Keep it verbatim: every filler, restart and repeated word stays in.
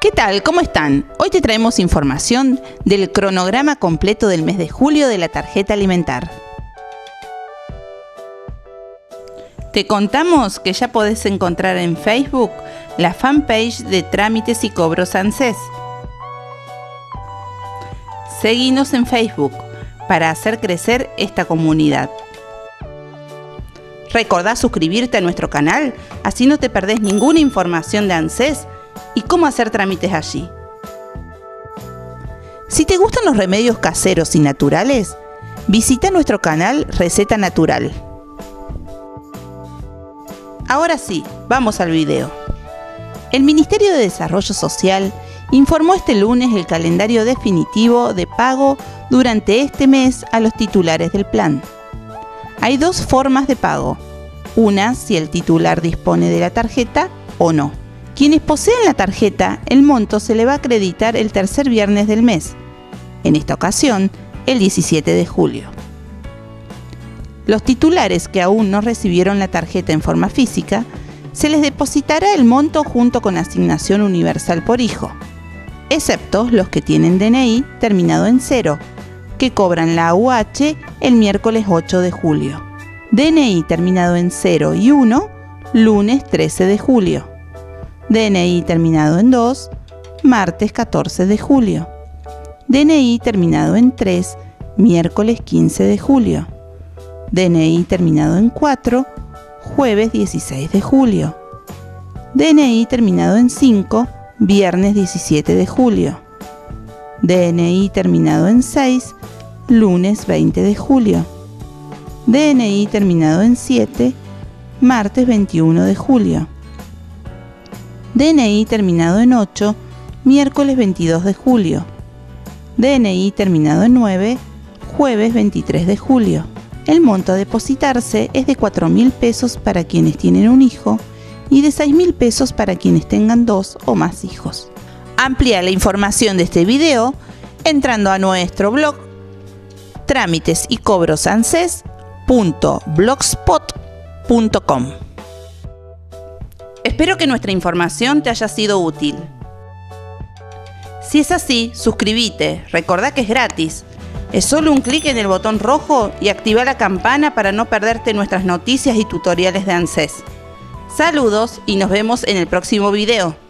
¿Qué tal? ¿Cómo están? Hoy te traemos información del cronograma completo del mes de julio de la tarjeta alimentar. Te contamos que ya podés encontrar en Facebook la fanpage de Trámites y Cobros ANSES. Seguinos en Facebook para hacer crecer esta comunidad. Recordá suscribirte a nuestro canal, así no te perdés ninguna información de ANSES y cómo hacer trámites allí. Si te gustan los remedios caseros y naturales, visita nuestro canal Receta Natural. Ahora sí, vamos al video. El Ministerio de Desarrollo Social informó este lunes el calendario definitivo de pago durante este mes a los titulares del plan. Hay dos formas de pago, una si el titular dispone de la tarjeta o no. Quienes poseen la tarjeta, el monto se le va a acreditar el tercer viernes del mes, en esta ocasión el diecisiete de julio. Los titulares que aún no recibieron la tarjeta en forma física, se les depositará el monto junto con asignación universal por hijo, excepto los que tienen D N I terminado en cero, que cobran la A U H el miércoles ocho de julio. D N I terminado en cero y uno, lunes trece de julio. D N I terminado en dos, martes catorce de julio. D N I terminado en tres, miércoles quince de julio. D N I terminado en cuatro, jueves dieciséis de julio. D N I terminado en cinco, viernes diecisiete de julio. D N I terminado en seis, lunes veinte de julio. D N I terminado en siete, martes veintiuno de julio. D N I terminado en ocho, miércoles veintidós de julio. D N I terminado en nueve, jueves veintitrés de julio. El monto a depositarse es de cuatro mil pesos para quienes tienen un hijo y de seis mil pesos para quienes tengan dos o más hijos. Amplía la información de este video entrando a nuestro blog trámites y cobros anses punto blogspot punto com. Espero que nuestra información te haya sido útil. Si es así, suscríbete, recordá que es gratis. Es solo un clic en el botón rojo y activa la campana para no perderte nuestras noticias y tutoriales de ANSES. Saludos y nos vemos en el próximo video.